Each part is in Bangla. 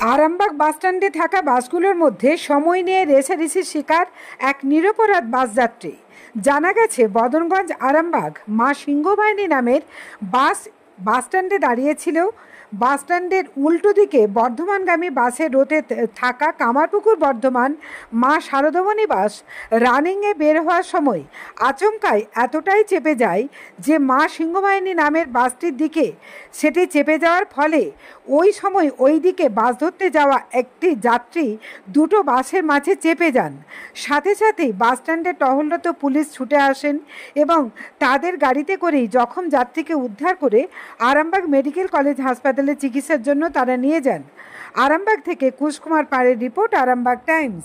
আরামবাগ বাসস্ট্যান্ডে থাকা বাসগুলোর মধ্যে সময় নিয়ে রেষারেষির শিকার এক নিরপরাধ বাসযাত্রী। জানা গেছে, বদনগঞ্জ আরামবাগ মা সিংহবাহিনী নামের বাসস্ট্যান্ডে দাঁড়িয়েছিল। বাসস্ট্যান্ডের উল্টো দিকে বর্ধমানগামী বাসে রোতে থাকা কামারপুকুর বর্ধমান মা শারদামণি বাস রানিংয়ে বের হওয়ার সময় আচমকায় এতটাই চেপে যায় যে মা সিংহবাহিনী নামের বাসটির দিকে সেটি চেপে যাওয়ার ফলে ওই সময় ওই দিকে বাস ধরতে যাওয়া একটি যাত্রী দুটো বাসের মাঝে চেপে যান। সাথে সাথেই বাসস্ট্যান্ডে টহলরত পুলিশ ছুটে আসেন এবং তাদের গাড়িতে করেই জখম যাত্রীকে উদ্ধার করে আরামবাগ মেডিকেল কলেজ হাসপাতালে চিকিৎসার জন্য তারা নিয়ে যান। আরামবাগ থেকে কুশকুমার পাড়ের রিপোর্ট, আরামবাগ টাইমস।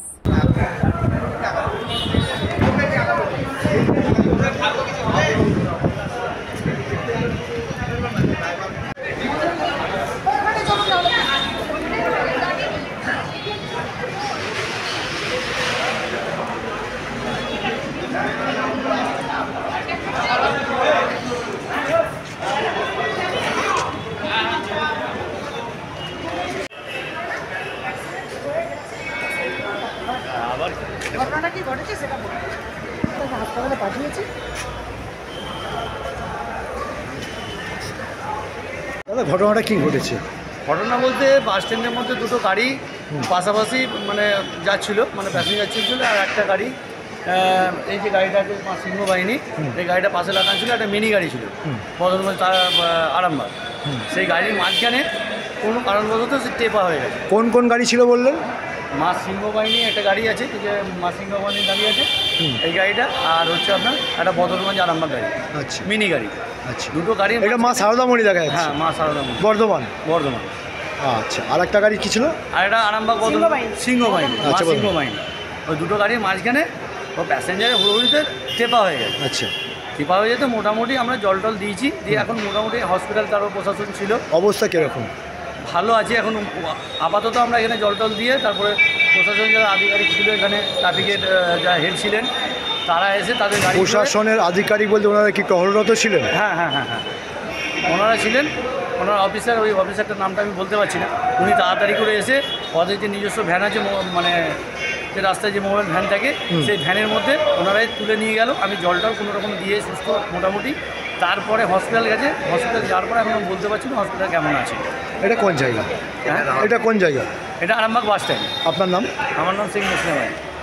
ঘটনাটা কি ঘটেছে সেটা হাসপাতালে পাঠিয়েছি। দাদা, ঘটনাটা কি ঘটেছে? ঘটনা বলতে বাস স্ট্যান্ডের মধ্যে দুটো গাড়ি পাশাপাশি যাচ্ছিল, প্যাসেঞ্জার ছিল, আর একটা গাড়ি এই যে গাড়িটা আছে মা সিংহবাহিনী, এই গাড়িটা পাশে লাগানো ছিল, একটা মিনি গাড়ি ছিল বদনগঞ্জ আরামবাগ। সেই গাড়ির মাঝখানে কোনো কারণবশত সে টেপা হয়ে গেছে। কোন কোন গাড়ি ছিল বললেন? মা সিংহবাহিনী একটা গাড়ি আছে, যে মা সিংহবাহিনী গাড়ি আছে এই গাড়িটা, আর হচ্ছে আপনার একটা বদনগঞ্জ আরামবাগ গাড়ি, আচ্ছা, মিনি গাড়ি। আচ্ছা, দুটো গাড়ি। এটা মা শারদামণি দেখা যাচ্ছে। হ্যাঁ, মা শারদামণি, বর্ধমান। আচ্ছা, আর একটা গাড়ি কি ছিল? আর এটা আরামবাগ সিংহবাহিনী, আচ্ছা, সিংহবাহিনী। ওই দুটো গাড়ির মাঝখানে ও প্যাসেঞ্জারের হুড়োহুড়িতে টেপা হয়ে গেছে। আচ্ছা, টেপা হয়ে যেতে মোটামুটি আমরা জল টল দিয়েছি, দিয়ে এখন মোটামুটি হসপিটাল তারও প্রশাসন ছিল। অবস্থা কীরকম? ভালো আছে এখন আপাতত। আমরা এখানে জল টল দিয়ে তারপরে প্রশাসন যারা আধিকারিক ছিল, এখানে ট্রাফিকের যা হেড ছিলেন, তারা এসে তাদের গাড়ি। প্রশাসনের আধিকারিক বলতে ওনারা কি টহলরত ছিলেন? হ্যাঁ, ওনারা ছিলেন। ওনার অফিসার, ওই অফিসারটার নামটা আমি বলতে পারছি না, উনি তাড়াতাড়ি করে এসে ওদের যে নিজস্ব ভ্যান আছে, যে রাস্তায় যে মোবাইল ভ্যান থাকে, সেই ভ্যানের মধ্যে ওনারাই তুলে নিয়ে গেল। আমি জলটাও কোনো রকম দিয়ে সুস্থ মোটামুটি। তারপরে হসপিটাল গেছে, হসপিটাল যাওয়ার পরে আমি বলতে পারছি না হসপিটাল কেমন আছে। এটা কোন জায়গা? হ্যাঁ, এটা কোন জায়গা? এটা আরামবাগ বাস স্ট্যান্ড। আপনার নাম? আমার নাম শেখ মুসলিম।